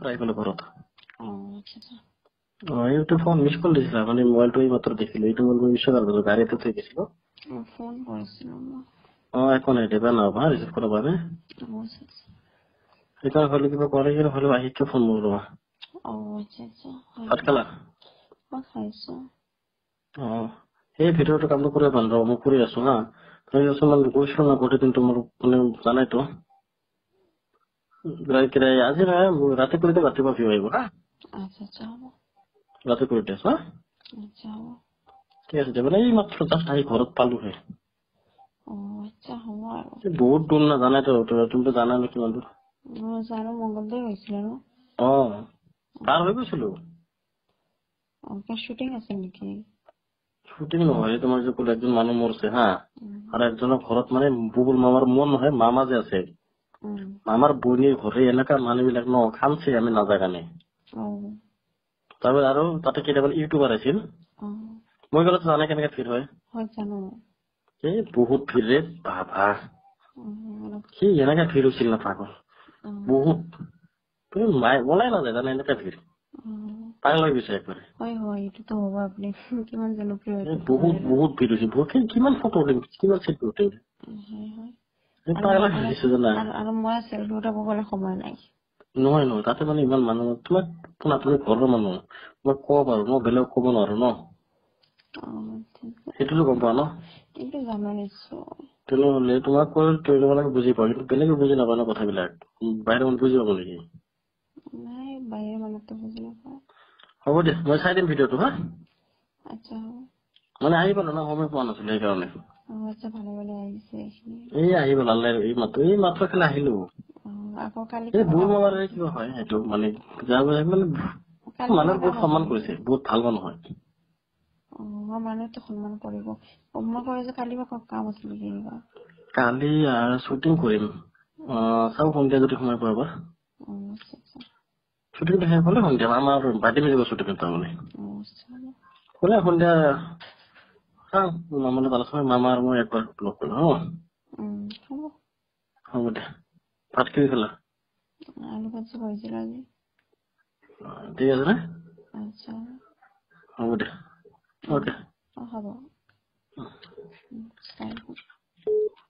try কৰিলো ঘৰত আচ্ছা এইটো ফোন মিছ কল দিছিলা মানে মোবাইলটো এই মাত্ৰ দেখিলো এইটো মই মিছ কৰিলো গাড়ীতে থৈ গৈছিলো ফোন কৰিছিলো একো নাই দিবা নহবা ৰিচিভ কৰিব পাৰে সেইকাৰণে হলে কিবা কৰে কিনে হলেও আহিছে ফোন মাৰো আচ্ছা ভাত খালা খাইছো সেই ভিডিঅ'টো কামটো কৰিব ভাল ৰ'ব মই কৰি আছো হা তই কিছুমান কৈছিলো না গোটেই দিন তোমাৰ মানে জানাইতো আজি নহয় ৰাতি কৰিলে ৰাতিপুৱা ভিউ আহিব হা আচ্ছা হ'ব ৰাতি কৰিতে আছো হা আচ্ছা হ'ব ঠিক আছে মানে এই মাত্ৰ জাষ্ট আহি ঘৰত পালোহে আচ্ছা হ'ব আৰু বহুত দূৰ না জানাইতো তুমিতো জানা ন কিমান দূৰ জানো মংগলদৈ হৈছিল আৰু পাৰ হৈ গৈছিলো শ্বুটিং আছে নেকি শ্বুটিং নহয় তোমাৰ যে ক'লে একজন মানুহ মৰছে হা আৰু একজনৰ ঘৰত মানে বুবুল মামাৰ মন নহয় মামা যে আছে মামাৰ বইনীৰ ঘৰে এলেকাৰ মানুহ বিলাক ন খামছে আমি নাজাগানে তাৰপিছত আৰু তাতে কেইটামান ইউটিউবাৰ আছিল মই গ'লে জানে কেনেকে ভিৰ হয় জানো এই বহুত ভিৰ ৰে বাবা সি এনেকে ভিৰ হৈছিল না পাগল বহুত তুমি ওলাই নাযায় জানে এনেকে ভিৰ পাগল হৈ গৈছে একবাৰে এইটোতো হ'ব আপুনি কিমান জনপ্ৰিয় বহুত ভিৰ হৈছে বহুত কিমান ফটো উঠিম কিমান চেল্ফি উঠিম পাগল হৈ গৈছে জানা আৰু মই চেল্ফি উঠাব গ'লে সময় নাই নহয় তাতে মানে ইমান মানুহ তোমাক তুমি ঘৰৰ মানুহ মই ক'ব পাৰো ন বেলেগ ক'ব নোৱাৰো ন সেইটোতো গম পোৱা ন কিন্তু জানো নিশ্চয় তেনেহ'লে তোমাক কৈ তোমালোকে বুজি পাওঁ কিন্তু বেলেগে বুজি নাপায় ন কথাবিলাক বাহিৰৰ মানুহ বুজি পাব নেকি নাই বাহিৰৰ মানুহটো বুজি নাপায় হ'ব দে মই চাই দিম ভিডিঅ'টো হা আচ্ছা মানে আহি পালো ন সময় পোৱা নাছিলো সেইকাৰণে আচ্ছা ভালে আহিছে এই আহিব লালে এই মাত্ৰ খালি আহিলো আকৌ কালি এই বুল মামাৰে কিবা হয় সেইটো মানে মানে মানুহৰ বহুত সন্মান কৰিছে বহুত ভাল মানুহ হয় মানুহটো সন্মান কৰিব মই কয় যে কালি কাম আছে নেকি কালি শ্বুটিং কৰিম চাওঁ সন্ধিয়া যদি সময় পাবা শ্বুটিংটো শেষ হ'লে সন্ধিয়া আমাৰ বাটি মেলিব শ্বুটিং তাৰমানে ক'লে সন্ধিয়া চাওঁ মামালৈ ভাল আছে মামা আৰু মই একবাৰ লগ কৰিম হ'ব দে ভাত কি খালা আলু ভাজি কৰিছিল আজি ঠিক আছে নে আচ্ছা হ'ব দে অ'কে হ'ব